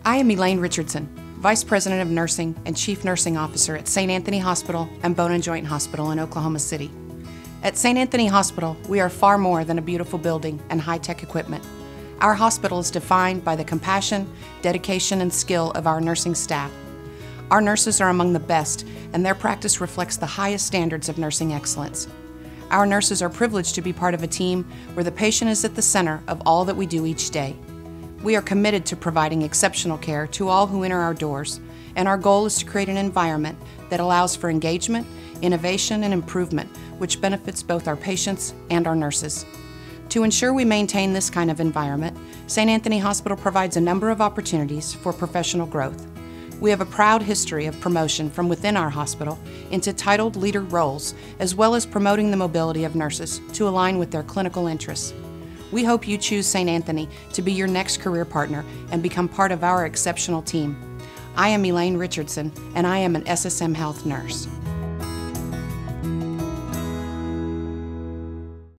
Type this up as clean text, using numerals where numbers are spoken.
I am Elaine Richardson, Vice President of Nursing and Chief Nursing Officer at St. Anthony Hospital and Bone and Joint Hospital in Oklahoma City. At St. Anthony Hospital, we are far more than a beautiful building and high-tech equipment. Our hospital is defined by the compassion, dedication, and skill of our nursing staff. Our nurses are among the best, and their practice reflects the highest standards of nursing excellence. Our nurses are privileged to be part of a team where the patient is at the center of all that we do each day. We are committed to providing exceptional care to all who enter our doors, and our goal is to create an environment that allows for engagement, innovation, and improvement, which benefits both our patients and our nurses. To ensure we maintain this kind of environment, St. Anthony Hospital provides a number of opportunities for professional growth. We have a proud history of promotion from within our hospital into titled leader roles, as well as promoting the mobility of nurses to align with their clinical interests. We hope you choose St. Anthony to be your next career partner and become part of our exceptional team. I am Elaine Richardson, and I am an SSM Health nurse.